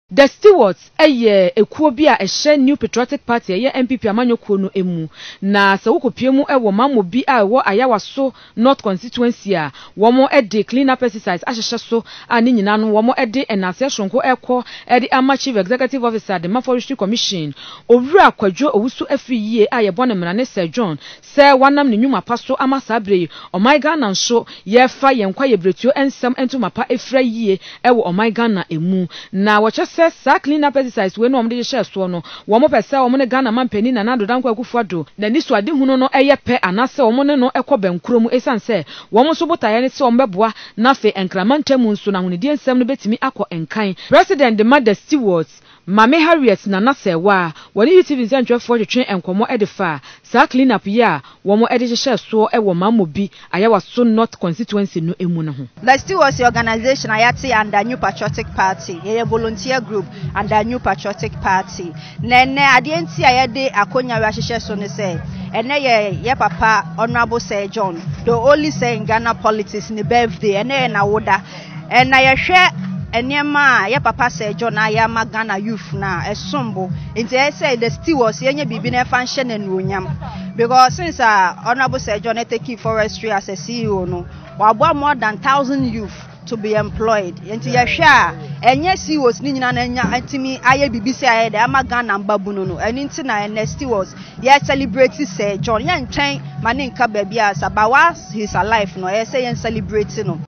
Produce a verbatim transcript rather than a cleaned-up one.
The Stewards eye ekuo bi a ehye New Patriotic Party eye M P P amanyokuo no emu na se wokopie mu ewo Mamobi a ewo Ayawaso North constituency a womo e de clean up exercise ahyehye so a ne nyina no womo e de enase shonko ekọ e de ama chief executive officer the Forestry Commission owura kwadwo owusu afiyie a ye bone mrane Sir John se wanam ne nyuma paso ama sabre o my Ghana nso ye fa ye nkwa ye bretio ensem entu mapa efra yie ewo o my Ghana emu na wo sa clean up exercise we no omde share so no wo mo pese wo mo ne Ghana mampani na nado danko akufuado na ni so ade hunu no eye pe anase wo mo ne no ekọ bankuro mu esan se wo mo so botaye ne se wo mbeboa na fe enkramantamu nso na hunidi ensem no betimi akọ enkan president the mother Stewards Mame Harriet na nasewa woni U T V ntwefo twetwe enkomo edifa sa clean up ya wo mo ede hye so e wo Mamobi Ayawaso North constituency no emu ne ho. The Stewards organization ayate under New Patriotic Party ye volunteer group under New Patriotic Party nene ade enti ayede akonya wa hye so ne se ene ye ye papa honorable Sir John the only say in Ghana politics ni birthday ene na woda ena ye hwe Enyema ya papa Sir John ayama Ghana youth na esombo nti I say the Stewards yenye bibi na fa nhye na nuonyam because since uh, honorable Sir John take forestry as a C E O no wabo more than one thousand youth to be employed nti ya hwe a enye Stewards ni nyina na nya antimi aye bibi se aye de ama Ghana mbabu no no eni nti na ene Stewards ya celebrate Sir John ya ntwen mane nka ba bia sabawa his alive no ya say yen celebrate no